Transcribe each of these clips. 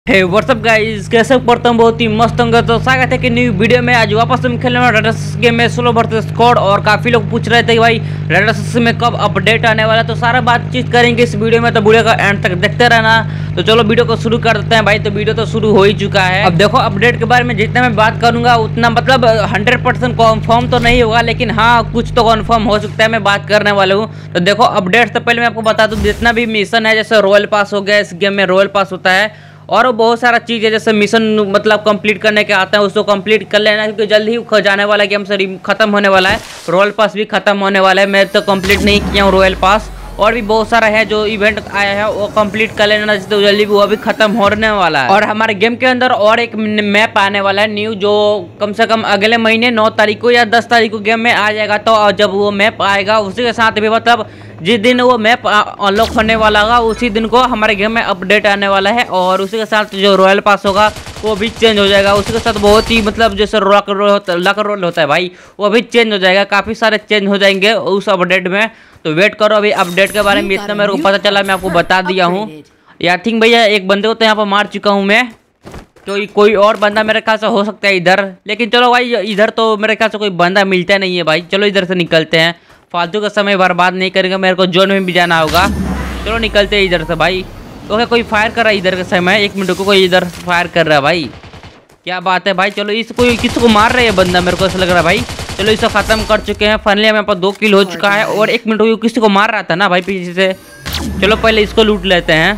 हे WhatsApp guys, कैसे पढ़ता हूँ बहुत ही मस्त होंगे। तो स्वागत है कि न्यू वीडियो में। आज वापस हम खेलने वाले रेडर्स गेम में सोलो वर्सेस स्क्वाड। और काफ़ी लोग पूछ रहे थे कि भाई रेडर्स में कब अपडेट आने वाला है, तो सारा बातचीत करेंगे इस वीडियो में। तो वीडियो का एंड तक देखते रहना। तो चलो वीडियो को शुरू कर देते हैं भाई। तो वीडियो तो शुरू हो ही चुका है। अब देखो, अपडेट के बारे में जितना मैं बात करूंगा उतना मतलब 100% कन्फर्म तो नहीं होगा, लेकिन हाँ कुछ तो कन्फर्म हो सकता है। मैं बात करने वाला हूँ। तो देखो, अपडेट से पहले मैं आपको बता दूँ, जितना भी मिशन है, जैसे रॉयल पास हो गया, इस गेम में रॉयल पास होता है और बहुत सारा चीज़ है, जैसे मिशन मतलब कंप्लीट करने के आते हैं, उसको कंप्लीट कर लेना, क्योंकि जल्द ही जाने वाला गेम से खत्म होने वाला है। रॉयल पास भी खत्म होने वाला है। मैं तो कंप्लीट नहीं किया हूँ रॉयल पास। और भी बहुत सारा है जो इवेंट आया है, वो कंप्लीट कर लेना, तो जल्दी वो भी खत्म होने वाला है। और हमारे गेम के अंदर और एक मैप आने वाला है न्यू, जो कम से कम अगले महीने 9 तारीख को या 10 तारीख को गेम में आ जाएगा। तो जब वो मैप आएगा, उसी के साथ भी मतलब जिस दिन वो मैप अनलॉक होने वाला होगा, उसी दिन को हमारे गेम में अपडेट आने वाला है। और उसी के साथ जो रॉयल पास होगा वो भी चेंज हो जाएगा। उसी के साथ बहुत ही मतलब जैसे लक रोल होता है भाई, वो भी चेंज हो जाएगा। काफ़ी सारे चेंज हो जाएंगे उस अपडेट में। तो वेट करो, अभी अपडेट के बारे में इतना मेरे को पता चला, मैं आपको बता दिया हूँ। या थिंक भैया एक बंदे को तो यहाँ पर मार चुका हूँ मैं। तो कोई और बंदा मेरे ख्याल से हो सकता है इधर, लेकिन चलो भाई इधर तो मेरे ख्याल से कोई बंदा मिलता नहीं है भाई। चलो इधर से निकलते हैं, फालतू का समय बर्बाद नहीं करेंगे। मेरे को जोन में भी जाना होगा। चलो निकलते हैं इधर से भाई। ओके, कोई फायर कर रहा है इधर के समय। 1 मिनट को कोई इधर फायर कर रहा है भाई, क्या बात है भाई। चलो इस कोई किसी को मार रहे हैं बंदा, मेरे को ऐसा लग रहा है भाई। चलो इसे खत्म कर चुके हैं फाइनली। हमारे पास 2 किल हो चुका है। और 1 मिनट को किसी को मार रहा था ना भाई पीछे से। चलो पहले इसको लूट लेते हैं,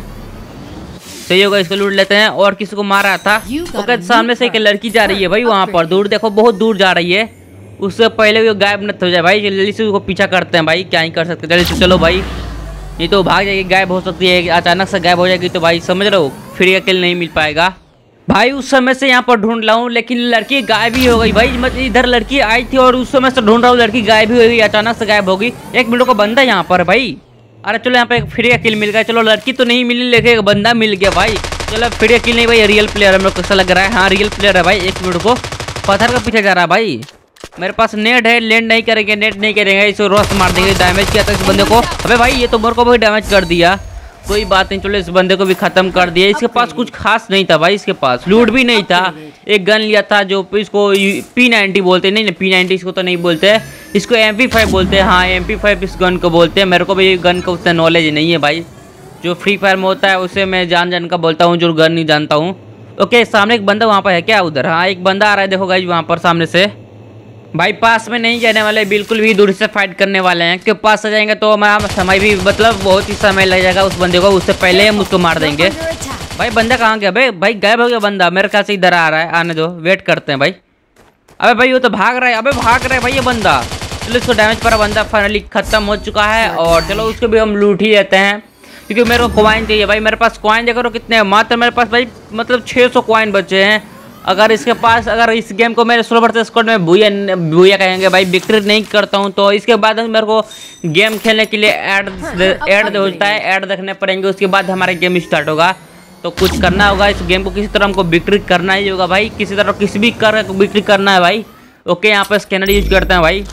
सही होगा, इसको लूट लेते हैं। और किसी को मार रहा था। ओके, सामने से एक लड़की जा रही है भाई, वहाँ पर दूर देखो, बहुत दूर जा रही है। उससे पहले वो गायब न हो जाए भाई, जल्दी से उसको पीछा करते हैं भाई। क्या ही कर सकते, जल्दी से चलो भाई। ये तो भाग जाएगी, गायब हो सकती है, अचानक से गायब हो जाएगी तो भाई समझ रहे हो, फ्री का किल नहीं मिल पाएगा भाई। उस समय से यहाँ पर ढूंढ रहा हूँ, लेकिन लड़की गायब ही हो गई भाई। मतलब इधर लड़की आई थी और उस समय से ढूंढ रहा हूँ, लड़की गायब ही हो गई, अचानक से गायब होगी। 1 मिनट को बंदा यहाँ पर भाई। अरे चलो यहाँ पे एक फ्री का किल मिल गया। चलो लड़की तो नहीं मिली, लेकिन एक बंदा मिल गया भाई। चलो फ्री का किल नहीं भाई, रियल प्लेयर है, मेरे को कैसा लग रहा है। हाँ रियल प्लेयर है भाई। 1 मिनट को पत्थर का पीछे जा रहा है भाई। मेरे पास नेट है, लैंड नहीं करेंगे, नेट नहीं करेंगे, इसको रोस्ट मार देंगे। डैमेज किया था इस बंदे को। अबे भाई ये तो मेरे को भी डैमेज कर दिया। कोई बात नहीं, चलो इस बंदे को भी खत्म कर दिया। इसके पास कुछ खास नहीं था भाई, इसके पास लूट भी नहीं था। एक गन लिया था जो इसको P90 बोलते हैं। नहीं P90 इसको तो नहीं बोलते, इसको MP5 बोलते हैं। हाँ MP5 इस गन को बोलते हैं। मेरे को भी गन का उतना नॉलेज नहीं है भाई। जो फ्री फायर में होता है उसे मैं जान का बोलता हूँ, जो गन नहीं जानता हूँ। ओके, सामने एक बंदा वहाँ पर है क्या उधर? हाँ एक बंदा आ रहा है, देखो गाइस वहाँ पर सामने से भाई। पास में नहीं जाने वाले, बिल्कुल भी दूर से फाइट करने वाले हैं। क्योंकि पास से जाएंगे तो हमारा समय भी मतलब बहुत ही समय लग जाएगा उस बंदे को। उससे पहले हम उसको मार देंगे भाई। बंदा कहाँ गया भाई? गायब हो गया बंदा। मेरे ख्याल से इधर आ रहा है, आने दो, वेट करते हैं भाई। अबे भाई वो तो भाग रहा है, अबे भाग रहा है भाई ये बंदा। चलो इसको डैमेज पर बंदा फाइनली खत्म हो चुका है। और चलो उसको भी हम लूट ही लेते हैं, क्योंकि मेरे को कॉइन चाहिए भाई। मेरे पास कॉइन देखो कितने, मात्र मेरे पास भाई मतलब 600 कॉइन बचे हैं। अगर इसके पास, अगर इस गेम को मेरे सोलो वर्सेस स्क्वाड में भूया कहेंगे भाई, विक्ट्री नहीं करता हूँ तो इसके बाद मेरे को गेम खेलने के लिए ऐड होता है, ऐड देखने पड़ेंगे। उसके बाद हमारा गेम स्टार्ट होगा। तो कुछ करना होगा, इस गेम को किसी तरह हमको विक्ट्री करना ही होगा भाई। किसी तरह किसी भी कर विक्ट्री करना है भाई। ओके, यहाँ पर स्कैनर यूज करते हैं भाई।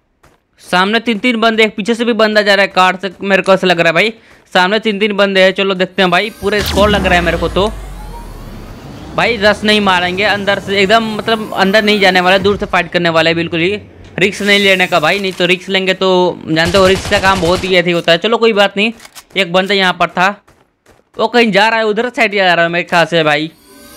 सामने 3 बंदे, एक पीछे से भी बंदा जा रहा है कार से, मेरे को ऐसा लग रहा है भाई। सामने 3 बंदे हैं। चलो देखते हैं भाई, पूरे स्कोर लग रहा है मेरे को तो भाई। रस नहीं मारेंगे अंदर से, एकदम मतलब अंदर नहीं जाने वाला, दूर से फाइट करने वाला है। बिल्कुल ही रिक्स नहीं लेने का भाई, नहीं तो रिक्स लेंगे तो जानते हो रिक्स का काम बहुत ही ऐसे होता है। चलो कोई बात नहीं, एक बंदा यहाँ पर था, वो कहीं जा रहा है, उधर साइड जा रहा है मेरे ख्याल से भाई।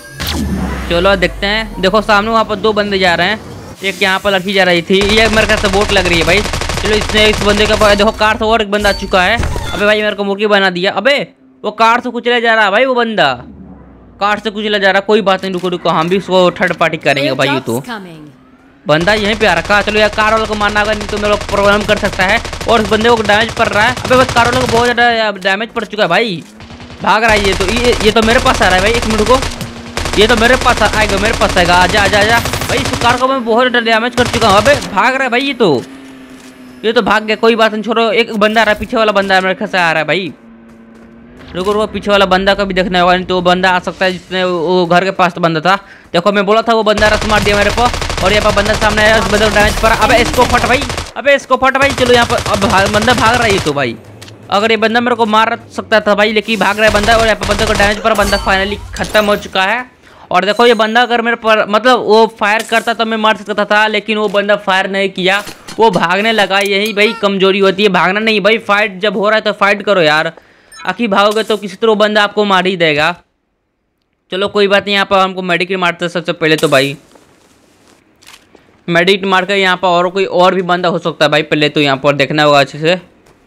चलो देखते हैं। देखो सामने वहाँ पर 2 बंदे जा रहे हैं, एक यहाँ पर लड़की जा रही थी, ये मेरे ख्याल से बोट लग रही है भाई। चलो इसने इस बंदे के पास देखो कार से और एक बंदा आ चुका है। अबे भाई मेरे को मुर्गी बना दिया। अबे वो कार से कुचले जा रहा है भाई, वो बंदा कार से कुचला जा रहा है। कोई बात नहीं, रुको रुको, हम भी उसको थर्ड पार्टी करेंगे भाई। ये तो बंदा यहीं पे आ रखा। चलो यार कार वाले को मारना होगा, नहीं तो मेरे को प्रॉब्लम कर सकता है। और उस बंदे को डैमेज पड़ रहा है। अबे बस कार वाले को बहुत ज़्यादा डैमेज पड़ चुका है भाई। भाग रहा है ये तो, ये तो मेरे पास आ रहा है भाई। 1 मिनट को, ये तो मेरे पास आएगा, मेरे पास आएगा। आजा आजा आजा भाई, इस कार को मैं बहुत ज़्यादा डैमेज कर चुका हूँ। अबे भाग रहा है भाई, ये तो भाग गया। कोई बात नहीं, छोड़ो। एक बंदा आ रहा है, पीछे वाला बंदा मेरे ख्याल से आ रहा है भाई। रुको रुको, पीछे वाला बंदा का भी देखना होगा, नहीं तो वो बंदा आ सकता है जिसने वो घर के पास बंदा था। देखो मैं बोला था, वो बंदा रस मार दिया मेरे को। और यहाँ पर बंदा सामने आया, उस बंदे को डैमेज पड़ा। अबे इसको फट भाई, अबे इसको फट भाई। चलो यहाँ पर अब बंदा भाग रहा है ये तो भाई। अगर ये बंदा मेरे को मार सकता था भाई, लेकिन भाग रहा है बंदा और यहाँ पे बंदे को डैमेज पर बंदा फाइनली खत्म हो चुका है। और देखो ये बंदा अगर मेरे पर मतलब वो फायर करता तो मैं मार सकता था, लेकिन वो बंदा फायर नहीं किया, वो भागने लगा। यही भाई कमजोरी होती है, भागना नहीं भाई। फाइट जब हो रहा है तो फाइट करो यार, आखिर भागोगे तो किसी तरह बंदा आपको मार ही देगा। चलो कोई बात नहीं, यहाँ पर हमको मेडिकेट मारते सबसे पहले तो भाई, मेडिकेट मार कर यहाँ पर और कोई और भी बंदा हो सकता है भाई। पहले तो यहाँ पर देखना होगा अच्छे से,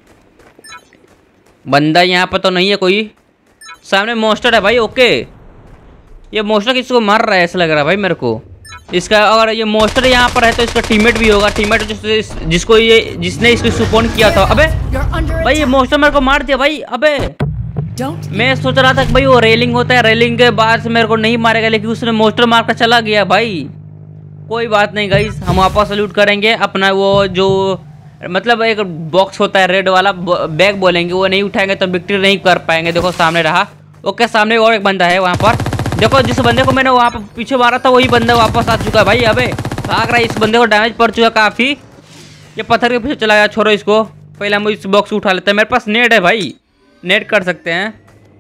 बंदा यहाँ पर तो नहीं है कोई। सामने मोस्टर है भाई। ओके, ये मोस्टर किसको मार रहा है ऐसा लग रहा है भाई मेरे को। इसका अगर ये मोस्टर यहाँ पर है तो इसका टीममेट भी होगा, टीममेट जिसने इसको सुपोन किया था। अबे भाई ये मोस्टर मेरे को मार दिया भाई। अबे मैं सोच रहा था कि भाई वो रेलिंग होता है, रेलिंग के बाद से मेरे को नहीं मारेगा, लेकिन उसने मोस्टर मार कर चला गया भाई। कोई बात नहीं गाइस, हम वापस लूट करेंगे अपना। वो जो मतलब एक बॉक्स होता है रेड वाला, बैग बोलेंगे, वो नहीं उठाएंगे तो विक्ट्री नहीं कर पाएंगे। देखो सामने रहा। ओके, सामने और एक बंदा है वहाँ पर। देखो जिस बंदे को मैंने वहाँ पर पीछे मारा था वही बंदा वापस आ चुका है भाई। अबे भाग रहा है, इस बंदे को डैमेज पड़ चुका काफ़ी। ये पत्थर के पीछे चला गया, छोड़ो इसको। पहले हम इस बॉक्स को उठा लेते हैं। मेरे पास नेट है भाई, नेट कर सकते हैं।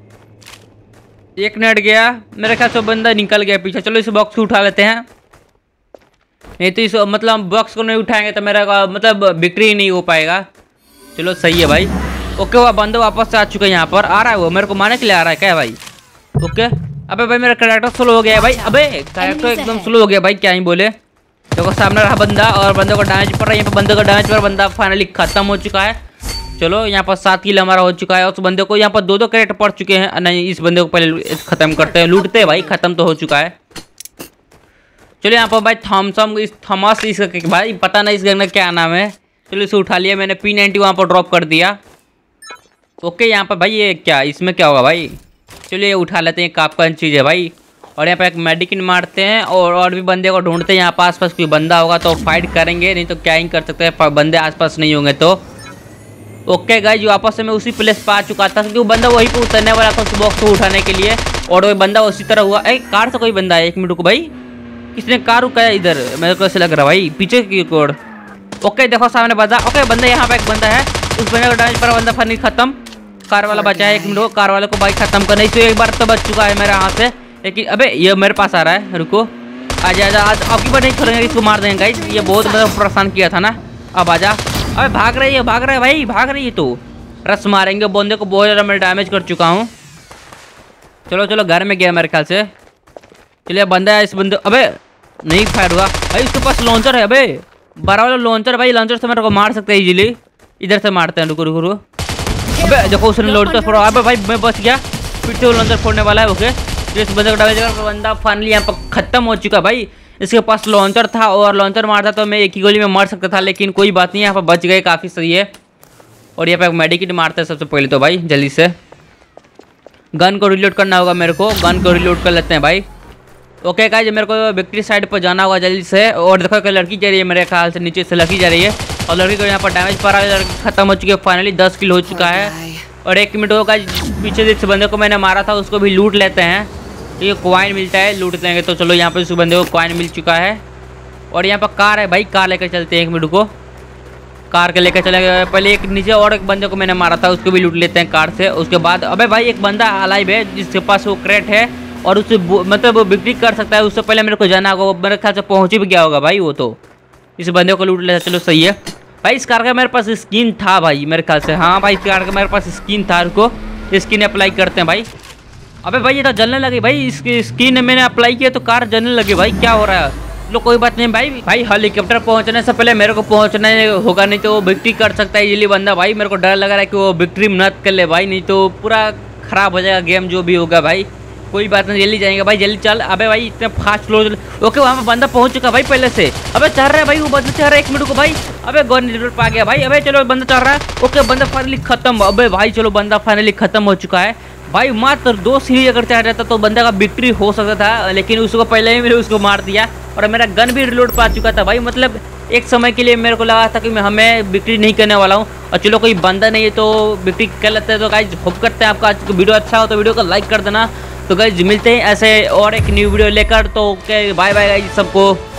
एक नेट गया, मेरे ख्याल से बंदा निकल गया पीछे। चलो इस बॉक्स को उठा लेते हैं, नहीं तो इस मतलब बॉक्स को नहीं उठाएंगे तो मेरा मतलब बिक्री ही नहीं हो पाएगा। चलो सही है भाई। ओके, वो बंदा वापस से आ चुका है, यहाँ पर आ रहा है वो, मेरे को मारने के लिए आ रहा है क्या भाई। ओके, अबे भाई मेरा कैरेक्टर स्लो हो गया है भाई। अबे कैरेक्टर एकदम स्लो हो गया भाई, क्या ही बोले। देखो सामने रहा बंदा और बंदे को डैमेज पड़ रहा है। यहाँ पर बंदे को डैमेज पर बंदा फाइनली खत्म हो चुका है। चलो यहाँ पर 7 किल हमारा हो चुका है। उस बंदे को यहाँ पर 2 कैरेक्टर पड़ चुके हैं। नहीं, इस बंदे को पहले खत्म करते हैं, लूटते हैं भाई। खत्म तो हो चुका है। चलो यहाँ पर भाई थॉमस इसका भाई पता नहीं इस गन का क्या नाम है। चलो इसे उठा लिया मैंने, P90 वहाँ पर ड्रॉप कर दिया। ओके, यहाँ पर भाई ये क्या, इसमें क्या होगा भाई। चलिए ये उठा लेते हैं, काफी चीज़ है भाई। और यहाँ पर एक मेडिकिन मारते हैं और भी बंदे को ढूंढते हैं। यहाँ पर आसपास कोई बंदा होगा तो फाइट करेंगे, नहीं तो क्या ही कर सकते हैं, बंदे आसपास नहीं होंगे तो। ओके गाइस, वापस से मैं उसी प्लेस पर आ चुका था क्योंकि वो बंदा वहीं पर उतरने वाला था उस बॉक्स को उठाने के लिए, और वो बंदा उसी तरह हुआ। कार से कोई बंदा है, 1 मिनट को भाई, किसने कार रुकाया इधर, मेरे को ऐसे लग रहा भाई पीछे की कोड। ओके देखो सामने बंदा। ओके बंदा यहाँ पे एक बंदा है, उस बंदे को डैमेज पर बंदा फनी खत्म। कार वाला बचा है, 1 मिनट को कार वाले को भाई खत्म करना। इसे एक बार तो बच चुका है मेरे हाथ से, लेकिन अबे ये मेरे पास आ रहा है, रुको आजा आजा। आज आपकी बार नहीं छोड़ेंगे, इसको मार देंगे गाइस। ये बहुत मतलब परेशान किया था ना। अब आजा। अबे भाग रही है भाई, भाग रही है तो रस मारेंगे। बंदे को बहुत ज़्यादा मैं डैमेज कर चुका हूँ। चलो चलो घर में गया मेरे ख्याल से। चलिए बंदा है, इस बंदे अबे नहीं फायर हुआ भाई, उसके पास लॉन्चर है। अबे 12 वाला लॉन्चर भाई, लॉन्चर से मेरे को मार सकते हैं इजीली। इधर से मारते हैं, रुको रुको रुको। अबे देखो उसने लॉन्चर फोड़ा। अबे भाई मैं बच गया, फिर से वो लॉन्चर फोड़ने वाला है। ओके, इस बंदे को डैमेज कर बंदा फाइनली यहाँ पर खत्म हो चुका भाई। इसके पास लॉन्चर था और लॉन्चर मारता तो मैं एक ही गोली में मार सकता था, लेकिन कोई बात नहीं, यहाँ पर बच गए, काफ़ी सही है। और यहाँ पे मेडिकेट मारते हैं सबसे पहले तो भाई जल्दी से। गन को रिलोड करना होगा मेरे को, गन को रिलोड कर लेते हैं भाई। ओके गाइस, मेरे को विक्ट्री साइड पर जाना होगा जल्दी से। और देखो कि लड़की जा रही है, मेरे ख्याल से नीचे से लड़की जा रही है और लड़की को यहाँ पर डैमेज पड़ रहा है। लड़की खत्म हो चुकी है फाइनली, 10 किल हो चुका है। और 1 मिनट होगा, पीछे जिस बंदे को मैंने मारा था उसको भी लूट लेते हैं। ये कॉइन मिलता है, लूट लेंगे तो। चलो यहाँ पर उस बंदे को कॉइन मिल चुका है। और यहाँ पर कार है भाई, कार लेकर चलते हैं। 1 मिनट को कार के लेकर चले गए। पहले एक नीचे और एक बंदे को मैंने मारा था, उसको भी लूट लेते हैं कार से। उसके बाद अबे भाई एक बंदा अलाइव है जिसके पास वो क्रेट है और उससे मतलब वो बिक्री कर सकता है। उससे पहले मेरे को जाना होगा, वो मेरे ख्याल से पहुँच भी गया होगा भाई वो तो। इस बंदे को लूट लेता। चलो सही है भाई। इस कार का मेरे पास स्किन था भाई मेरे ख्याल से। हाँ भाई, इस कार का मेरे पास स्किन था, उसको स्किन अप्लाई करते हैं भाई। अबे भाई ये तो जलने लगी भाई, इसकी स्किन मैंने अप्लाई किया तो कार जलने लगी भाई, क्या हो रहा है। लो कोई बात नहीं भाई हेलीकॉप्टर पहुंचने से पहले मेरे को पहुंचना होगा, नहीं तो वो विक्ट्री कर सकता है इजीली बंदा भाई। मेरे को डर लग रहा है कि वो विक्ट्री मत कर ले भाई, नहीं तो पूरा खराब हो जाएगा गेम जो भी होगा भाई। कोई बात नहीं, जल्दी जाएंगे भाई, जल्दी चल। अबे भाई इतने फास्ट लो। ओके वहाँ पे बंदा पहुंच चुका भाई पहले से। अबे चल रहा है भाई, वो बंदा चल रहा है। 1 मिनट को भाई, अबे गन रिलोड पा गया भाई। अबे चलो बंदा चल रहा है। ओके बंदा फाइनली खत्म। अबे भाई चलो बंदा फाइनली खत्म हो चुका है भाई। मात्र 2 सीढ़ी अगर चढ़ जाता तो बंदा का विक्ट्री हो सकता था, लेकिन उसको पहले ही मैंने उसको मार दिया और मेरा गन भी रिलोड पा चुका था भाई। मतलब एक समय के लिए मेरे को लगा था कि हमें विक्ट्री नहीं करने वाला हूँ। और चलो कोई बंदा नहीं है तो विक्ट्री कर लेते हैं। तो गाइज होप करते हैं आपका आज का वीडियो अच्छा हो तो वीडियो को लाइक कर देना। तो गाइज मिलते हैं ऐसे और एक न्यू वीडियो लेकर। तो बाय बाय गाइज सबको।